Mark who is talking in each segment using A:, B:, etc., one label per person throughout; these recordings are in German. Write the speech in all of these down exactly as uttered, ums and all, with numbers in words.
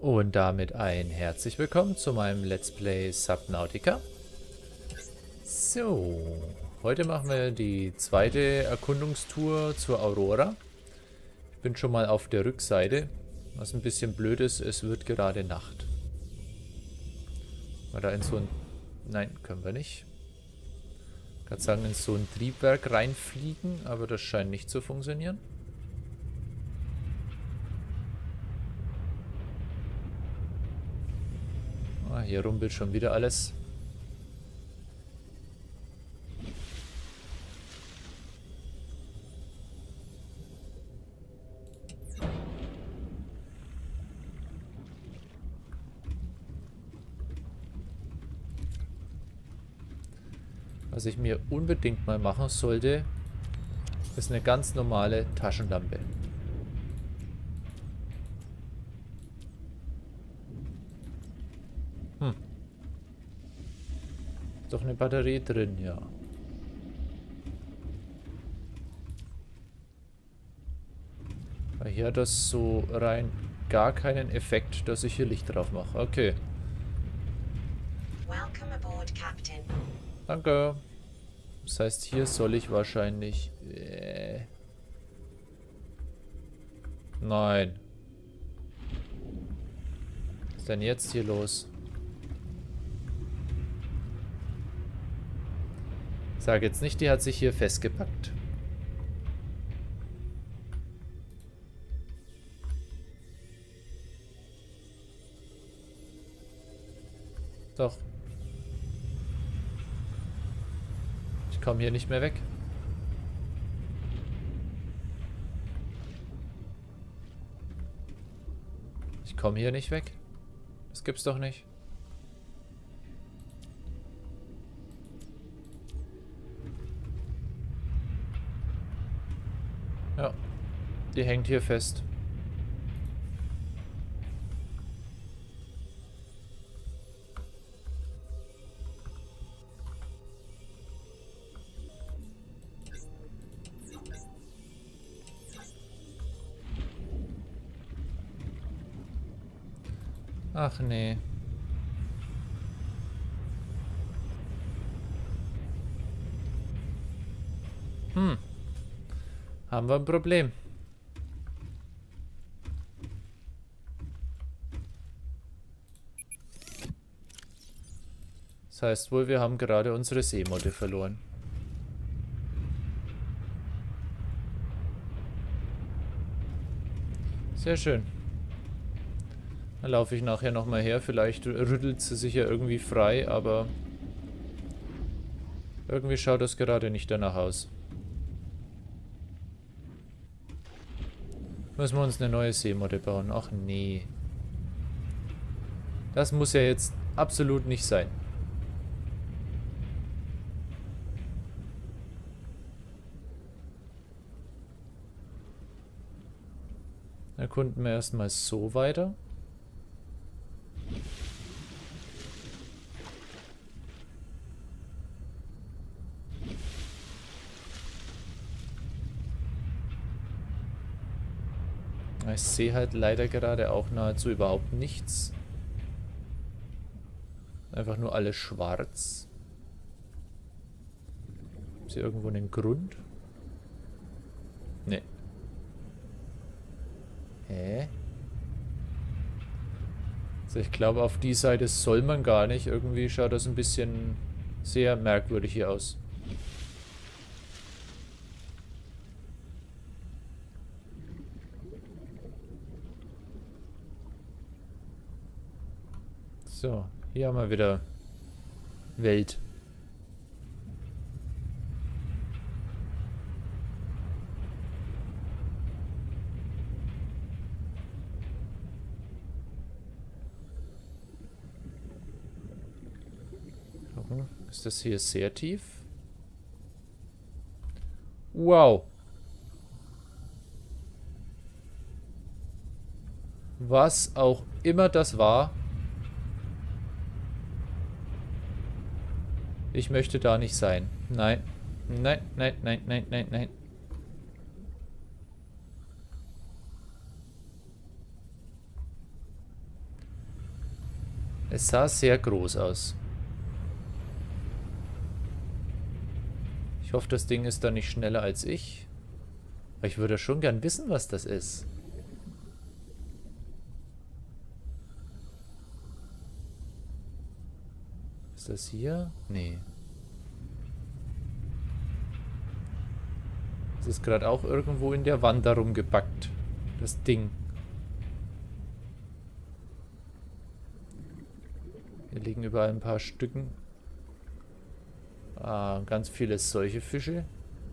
A: Und damit ein herzlich willkommen zu meinem Let's Play Subnautica. So, heute machen wir die zweite Erkundungstour zur Aurora. Ich bin schon mal auf der Rückseite. Was ein bisschen blöd ist, es wird gerade Nacht. Mal da in so ein... Nein, können wir nicht. Ich kann sagen, in so ein Triebwerk reinfliegen, aber das scheint nicht zu funktionieren. Ah, hier rumpelt schon wieder alles. Was ich mir unbedingt mal machen sollte, ist eine ganz normale Taschenlampe. Hm. Ist doch eine Batterie drin, ja. Weil hier hat das so rein gar keinen Effekt, dass ich hier Licht drauf mache. Okay.
B: Welcome aboard, Captain.
A: Danke. Das heißt, hier soll ich wahrscheinlich... Äh, nein. Was ist denn jetzt hier los? Sag jetzt nicht, die hat sich hier festgepackt. Doch. Ich komme hier nicht mehr weg. Ich komme hier nicht weg. Das gibt's doch nicht. Ja. Die hängt hier fest. Ach nee. Hm. Haben wir ein Problem. Das heißt wohl, wir haben gerade unsere Seemotte verloren. Sehr schön. Dann laufe ich nachher nochmal her. Vielleicht rüttelt sie sich ja irgendwie frei, aber irgendwie schaut das gerade nicht danach aus. Müssen wir uns eine neue Seemotte bauen? Ach nee. Das muss ja jetzt absolut nicht sein. Erkunden wir erstmal so weiter. Ich sehe halt leider gerade auch nahezu überhaupt nichts. Einfach nur alles schwarz. Ist hier irgendwo einen Grund? Nee. Hä? Also ich glaube, auf die Seite soll man gar nicht. Irgendwie schaut das ein bisschen sehr merkwürdig hier aus. So, hier haben wir wieder Welt. Gucken, ist das hier sehr tief? Wow. Was auch immer das war. Ich möchte da nicht sein. Nein. Nein, nein, nein, nein, nein, nein. Es sah sehr groß aus. Ich hoffe, das Ding ist da nicht schneller als ich. Aber ich würde schon gern wissen, was das ist. Ist das hier? Nee. Es ist gerade auch irgendwo in der Wand darum gepackt. Das Ding. Hier liegen überall ein paar Stücken. Ah, ganz viele solche Fische.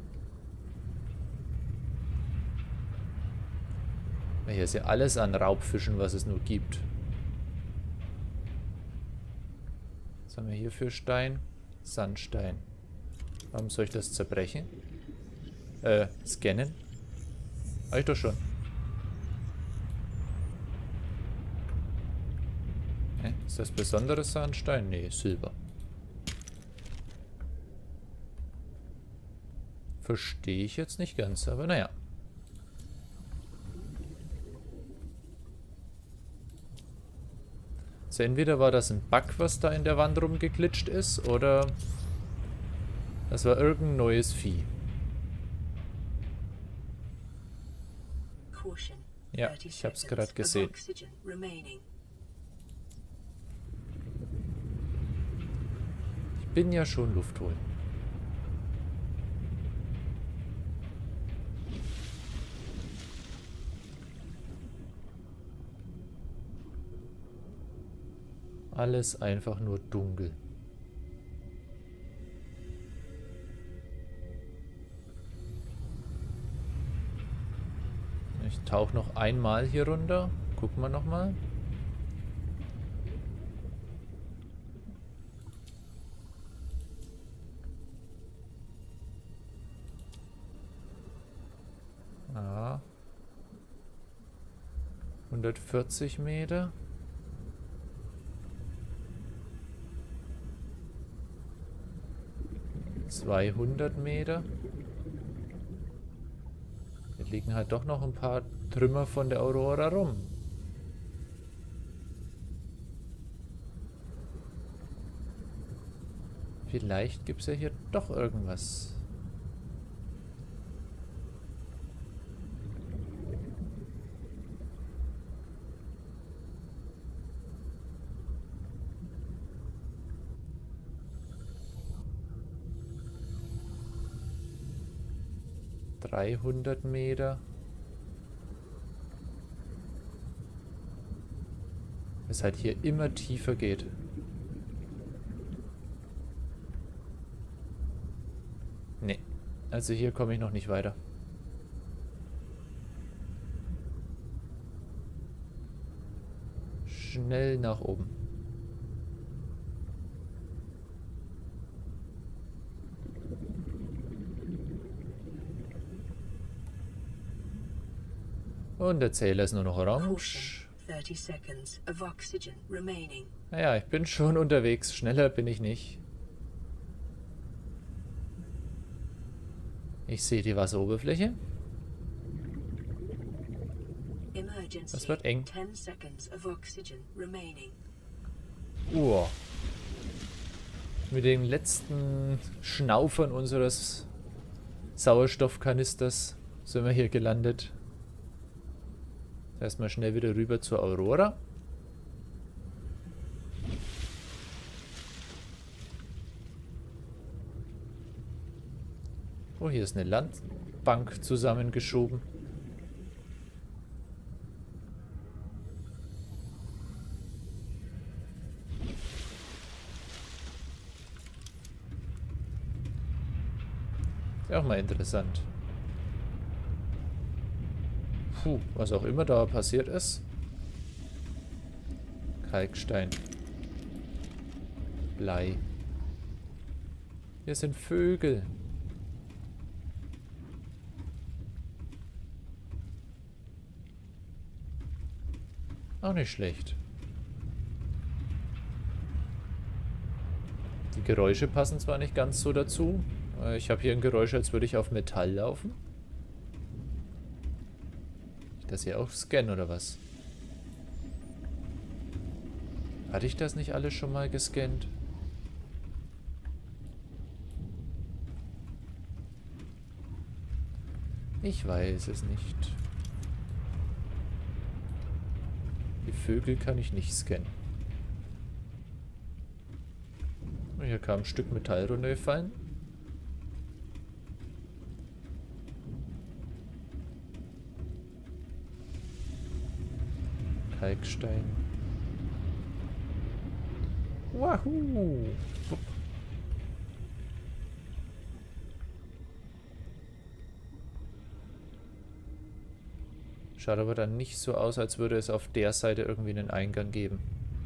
A: Hier ist ja alles an Raubfischen, was es nur gibt. Was haben wir hier für Stein? Sandstein. Warum soll ich das zerbrechen? Äh, scannen? Hab ich doch schon. Hä? Ist das besonderes Sandstein? Nee, Silber. Verstehe ich jetzt nicht ganz, aber naja. Also entweder war das ein Bug, was da in der Wand rumgeglitscht ist, oder das war irgendein neues Vieh. Ja, ich hab's gerade gesehen. Ich bin ja schon Luft holen. Alles einfach nur dunkel. Ich tauche noch einmal hier runter. Gucken wir nochmal. Ah. hundertvierzig Meter. zweihundert Meter. Hier liegen halt doch noch ein paar Trümmer von der Aurora rum. Vielleicht gibt es ja hier doch irgendwas. dreihundert Meter. Es halt hier immer tiefer geht. Nee. Also hier komme ich noch nicht weiter. Schnell nach oben. Und der Zähler ist nur noch orange. Naja, ich bin schon unterwegs. Schneller bin ich nicht. Ich sehe die Wasseroberfläche. Das wird eng. Uh. Mit den letzten Schnaufern unseres Sauerstoffkanisters sind wir hier gelandet. Erstmal schnell wieder rüber zur Aurora. Oh, hier ist eine Landbank zusammengeschoben. Ist ja auch mal interessant. Puh, was auch immer da passiert ist. Kalkstein. Blei. Hier sind Vögel. Auch nicht schlecht. Die Geräusche passen zwar nicht ganz so dazu. Ich habe hier ein Geräusch, als würde ich auf Metall laufen. Das hier auch scannen oder was? Hatte ich das nicht alles schon mal gescannt? Ich weiß es nicht. Die Vögel kann ich nicht scannen. Hier kam ein Stück Metall runtergefallen. Kalkstein. Wahoo! Wupp. Schaut aber dann nicht so aus, als würde es auf der Seite irgendwie einen Eingang geben.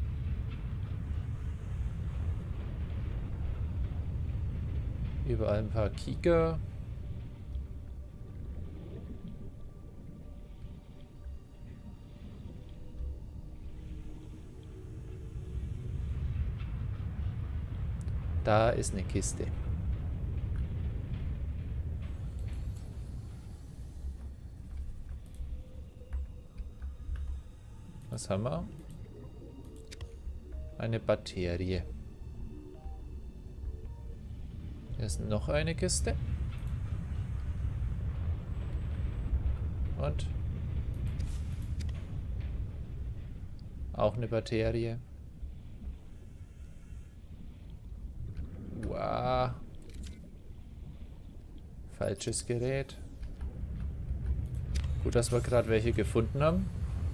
A: Überall ein paar Kieker. Da ist eine Kiste. Was haben wir? Eine Batterie. Hier ist noch eine Kiste. Und auch eine Batterie. Wow. Falsches Gerät. Gut, dass wir gerade welche gefunden haben.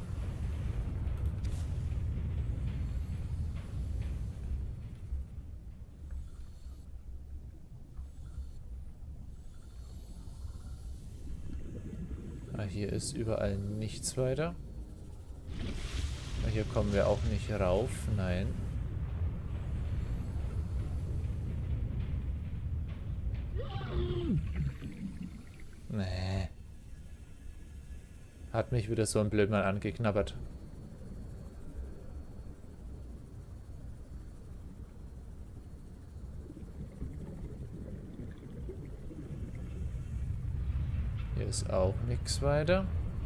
A: Ah, hier ist überall nichts weiter. Hier kommen wir auch nicht rauf. Nein. Nee. Hat mich wieder so ein Blödmann angeknabbert. Hier ist auch nichts weiter.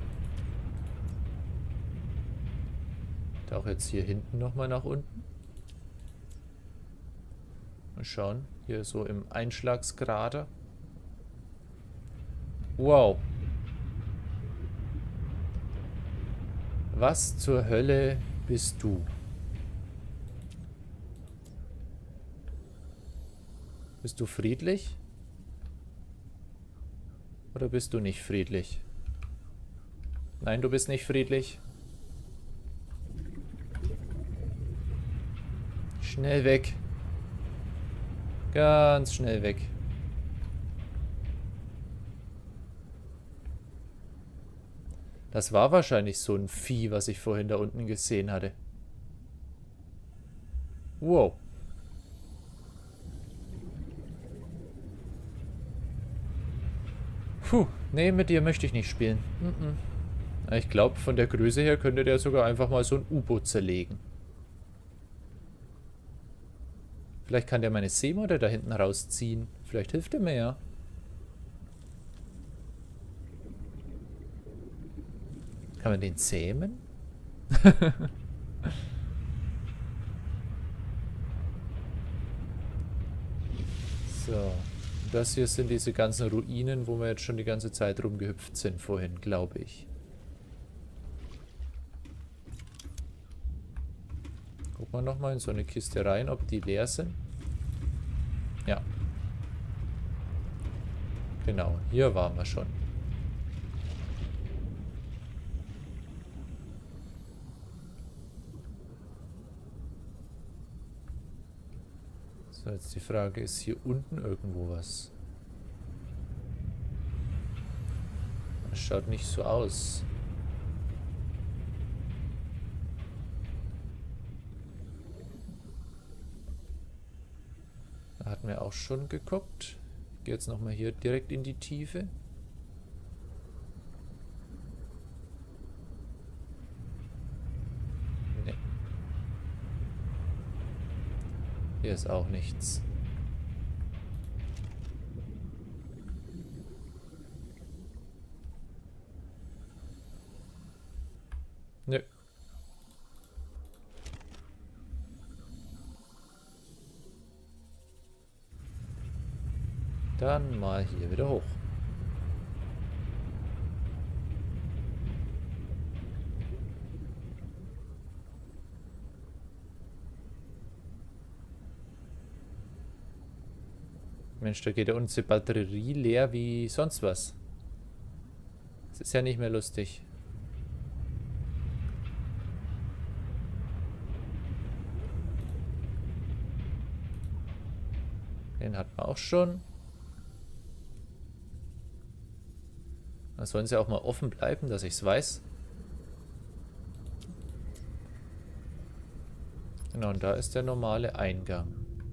A: Auch jetzt hier hinten nochmal nach unten. Mal schauen. Hier so im Einschlagskrater. Wow. Was zur Hölle bist du? Bist du friedlich? Oder bist du nicht friedlich? Nein, du bist nicht friedlich. Schnell weg. Ganz schnell weg. Das war wahrscheinlich so ein Vieh, was ich vorhin da unten gesehen hatte. Wow. Puh, nee, mit dir möchte ich nicht spielen. Mm-mm. Ich glaube, von der Größe her könnte der sogar einfach mal so ein U-Boot zerlegen. Vielleicht kann der meine Seemodder da hinten rausziehen. Vielleicht hilft er mir ja. Kann man den zähmen? So. Das hier sind diese ganzen Ruinen, wo wir jetzt schon die ganze Zeit rumgehüpft sind vorhin, glaube ich. Guck mal nochmal in so eine Kiste rein, ob die leer sind. Ja. Genau, hier waren wir schon. So, jetzt die Frage, ist hier unten irgendwo was? Das schaut nicht so aus. Da hatten wir auch schon geguckt. Ich gehe jetzt nochmal hier direkt in die Tiefe. Nee. Hier ist auch nichts. Nö. Dann mal hier wieder hoch. Mensch, da geht ja unsere Batterie leer wie sonst was. Das ist ja nicht mehr lustig. Den hatten wir auch schon. Da sollen sie auch mal offen bleiben, dass ich es weiß. Genau, und da ist der normale Eingang.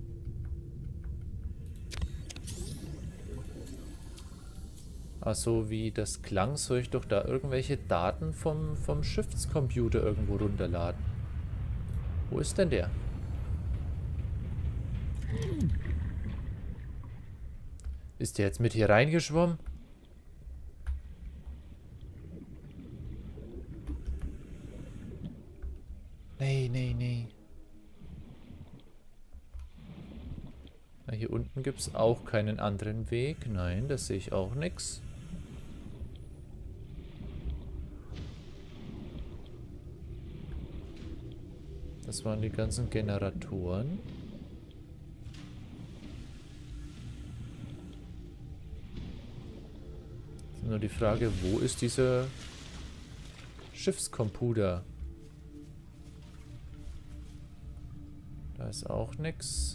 A: Achso, wie das klang, soll ich doch da irgendwelche Daten vom, vom Schiffscomputer irgendwo runterladen. Wo ist denn der? Ist der jetzt mit hier reingeschwommen? Nee, nee, nee. Na, hier unten gibt es auch keinen anderen Weg. Nein, das sehe ich auch nichts. Das waren die ganzen Generatoren. Nur die Frage, wo ist dieser Schiffscomputer? Da ist auch nichts.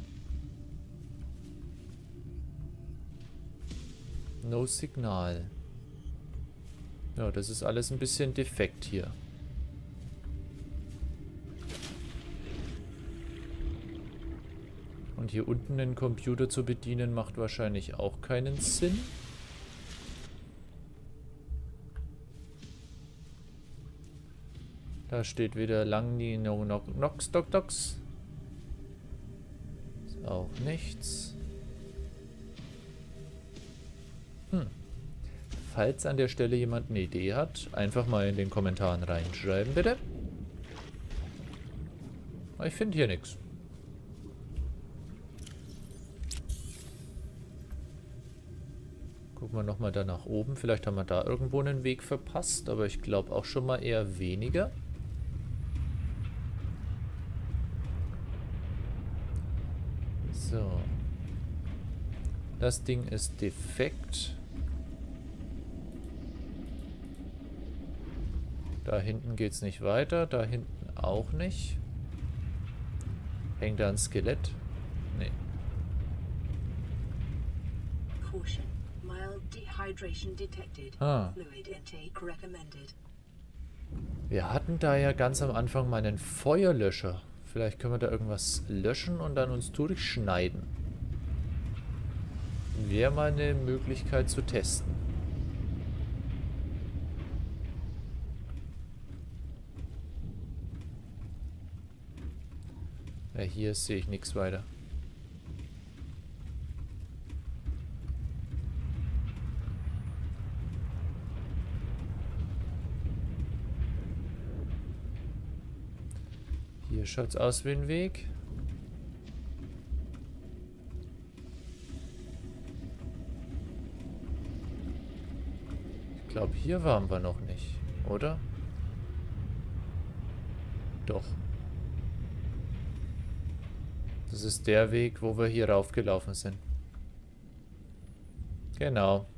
A: No Signal. Ja, das ist alles ein bisschen defekt hier. Und hier unten den Computer zu bedienen, macht wahrscheinlich auch keinen Sinn. Da steht wieder Langni No Nox Doc Docs. Ist auch nichts. Hm. Falls an der Stelle jemand eine Idee hat, einfach mal in den Kommentaren reinschreiben, bitte. Ich finde hier nichts. Gucken wir nochmal da nach oben. Vielleicht haben wir da irgendwo einen Weg verpasst, aber ich glaube auch schon mal eher weniger. So. Das Ding ist defekt. Da hinten geht es nicht weiter, da hinten auch nicht. Hängt da ein Skelett? Nee. Ah. Wir hatten da ja ganz am Anfang mal einen Feuerlöscher. Vielleicht können wir da irgendwas löschen und dann uns durchschneiden. Wäre mal eine Möglichkeit zu testen. Ja, hier sehe ich nichts weiter. Hier schaut es aus wie ein Weg. Ich glaube, hier waren wir noch nicht, oder? Doch. Das ist der Weg, wo wir hier raufgelaufen sind. Genau.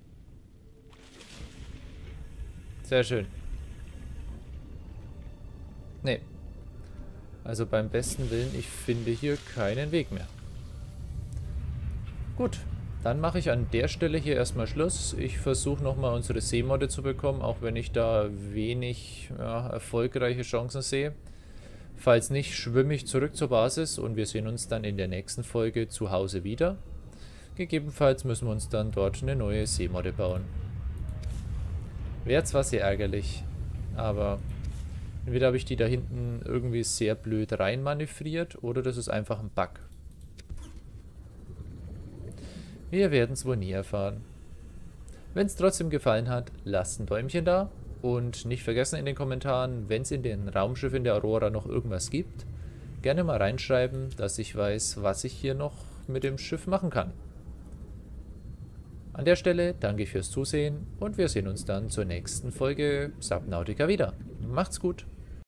A: Sehr schön. Nee. Also beim besten Willen, ich finde hier keinen Weg mehr. Gut, dann mache ich an der Stelle hier erstmal Schluss. Ich versuche nochmal unsere Seemodde zu bekommen, auch wenn ich da wenig ja, erfolgreiche Chancen sehe. Falls nicht, schwimme ich zurück zur Basis und wir sehen uns dann in der nächsten Folge zu Hause wieder. Gegebenenfalls müssen wir uns dann dort eine neue Seemodde bauen. Wäre zwar sehr ärgerlich, aber entweder habe ich die da hinten irgendwie sehr blöd rein manövriert oder das ist einfach ein Bug. Wir werden es wohl nie erfahren. Wenn es trotzdem gefallen hat, lasst ein Däumchen da. Und nicht vergessen in den Kommentaren, wenn es in den Raumschiffen der Aurora noch irgendwas gibt, gerne mal reinschreiben, dass ich weiß, was ich hier noch mit dem Schiff machen kann. An der Stelle danke ich fürs Zusehen und wir sehen uns dann zur nächsten Folge Subnautica wieder. Macht's gut!